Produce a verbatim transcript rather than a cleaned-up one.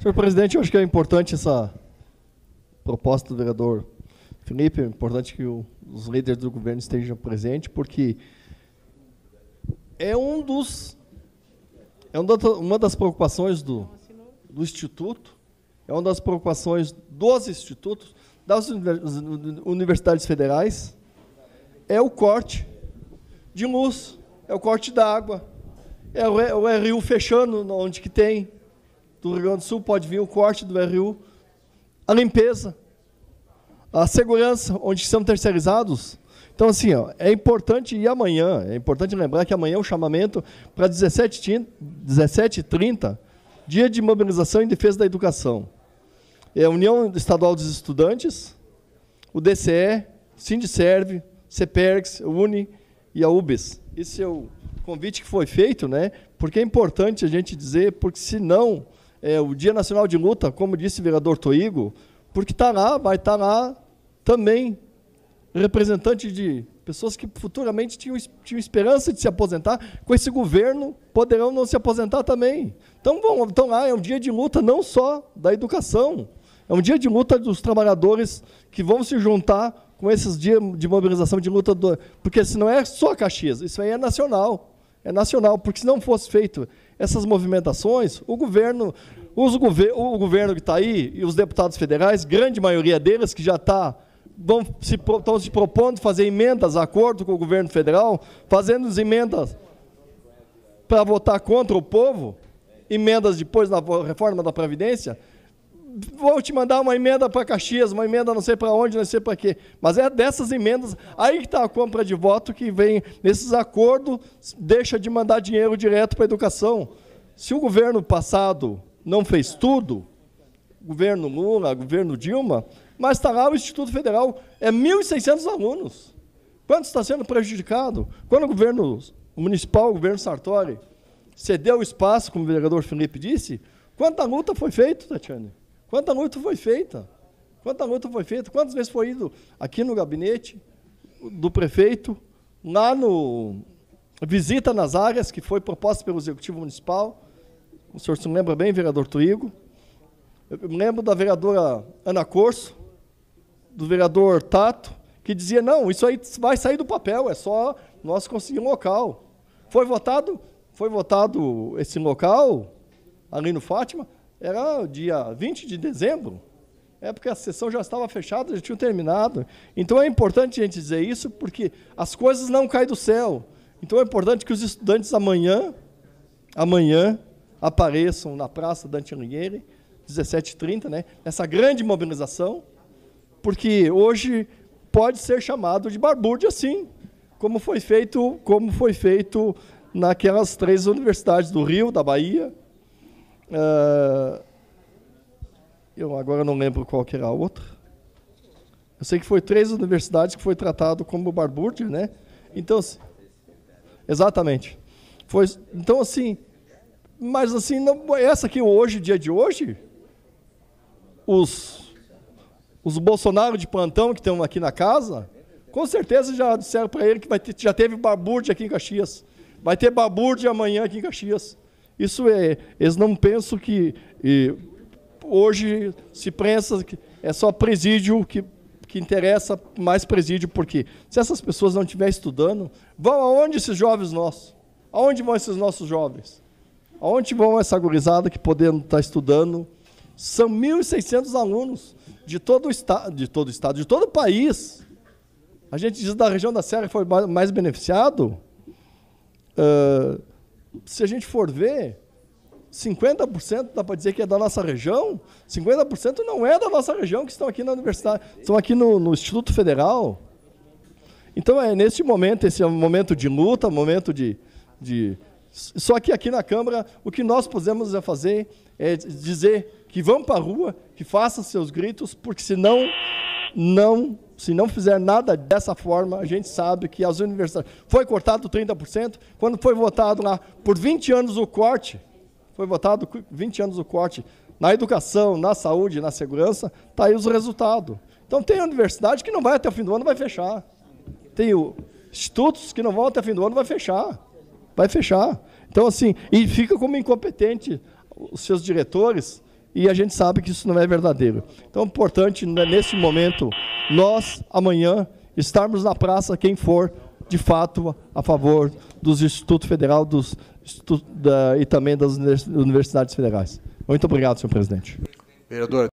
Senhor presidente, eu acho que é importante essa proposta do vereador Felipe, é importante que o, os líderes do governo estejam presentes, porque é um dos é uma das preocupações do, do Instituto, é uma das preocupações dos institutos, das universidades federais, é o corte de luz, é o corte da água, é o R U fechando onde que tem. Do Rio Grande do Sul pode vir o corte do R U, a limpeza, a segurança, onde são terceirizados. Então, assim, ó, é importante, e amanhã, é importante lembrar que amanhã é o chamamento para dezessete e trinta, dia de mobilização em defesa da educação. É a União Estadual dos Estudantes, o D C E, Sindicerv, CEPERGS, a UNE e a U B E S. Esse é o convite que foi feito, né? Porque é importante a gente dizer, porque senão, é, o Dia Nacional de Luta, como disse o vereador Toigo, porque está lá, vai estar lá também representante de pessoas que futuramente tinham, tinham esperança de se aposentar, com esse governo poderão não se aposentar também. Então, vão, então lá é um dia de luta não só da educação, é um dia de luta dos trabalhadores que vão se juntar com esses dias de mobilização de luta, do, porque se não é só Caxias, isso aí é nacional, é nacional, porque se não fosse feito essas movimentações, o governo, os gover o governo que está aí e os deputados federais, grande maioria deles que já está, vão se, estão se propondo fazer emendas a acordo com o governo federal, fazendo as emendas para votar contra o povo, emendas depois da reforma da Previdência, vou te mandar uma emenda para Caxias, uma emenda não sei para onde, não sei para quê. Mas é dessas emendas, aí que está a compra de voto que vem nesses acordos, deixa de mandar dinheiro direto para a educação. Se o governo passado não fez tudo, governo Lula, governo Dilma, mas está lá o Instituto Federal, é mil e seiscentos alunos. Quanto está sendo prejudicado? Quando o governo municipal, o governo Sartori, cedeu o espaço, como o vereador Felipe disse, quanta luta foi feita, Tatiane? Quanta luta foi feita? Quanta luta foi feita? Quantas vezes foi ido aqui no gabinete do prefeito, lá no visita nas áreas, que foi proposta pelo Executivo Municipal? O senhor se lembra bem, vereador Toigo? Eu me lembro da vereadora Ana Corso, do vereador Tato, que dizia, não, isso aí vai sair do papel, é só nós conseguir um local. Foi votado, foi votado esse local, ali no Fátima, era dia vinte de dezembro, é porque a sessão já estava fechada, já tinha terminado. Então é importante a gente dizer isso, porque as coisas não caem do céu. Então é importante que os estudantes amanhã, amanhã apareçam na Praça Dante Alighieri, dezessete e trinta, né, essa grande mobilização, porque hoje pode ser chamado de barbúrdia, sim, como foi feito, como foi feito naquelas três universidades do Rio, da Bahia. Uh, eu agora não lembro qual que era a outra. Eu sei que foi três universidades que foi tratado como barbúrdia, né? Então, exatamente. Foi, então, assim, mas assim, não, essa aqui hoje, dia de hoje, os, os Bolsonaro de plantão que estão aqui na casa, com certeza já disseram para ele que vai ter, já teve barbúrdia aqui em Caxias. Vai ter barbúrdia amanhã aqui em Caxias. Isso é, eles não pensam que e, hoje se pensa que é só presídio que, que interessa, mais presídio, porque se essas pessoas não estiverem estudando, vão aonde esses jovens nossos? Aonde vão esses nossos jovens? Aonde vão essa gurizada que podendo estar estudando? São mil e seiscentos alunos de todo o estado, de todo o estado, de todo o país. A gente diz da região da Serra que foi mais beneficiado. Uh, se a gente for ver, cinquenta por cento dá para dizer que é da nossa região, cinquenta por cento não é da nossa região, que estão aqui na universidade, estão aqui no, no Instituto Federal. Então, é neste momento, esse é um momento de luta, momento de, de... Só que aqui na Câmara, o que nós podemos é fazer é dizer que vão para a rua, que façam seus gritos, porque senão, não... Se não fizer nada dessa forma, a gente sabe que as universidades... Foi cortado trinta por cento, quando foi votado lá por vinte anos o corte, foi votado vinte anos o corte na educação, na saúde, na segurança, está aí os resultados. Então tem universidade que não vai até o fim do ano, vai fechar. Tem o, institutos que não vão até o fim do ano, vai fechar. Vai fechar. Então, assim, e fica como incompetente os seus diretores e a gente sabe que isso não é verdadeiro. Então é importante, né, nesse momento, nós, amanhã, estarmos na praça, quem for, de fato, a favor dos Institutos Federal dos, da, e também das universidades federais. Muito obrigado, senhor presidente. Vereador.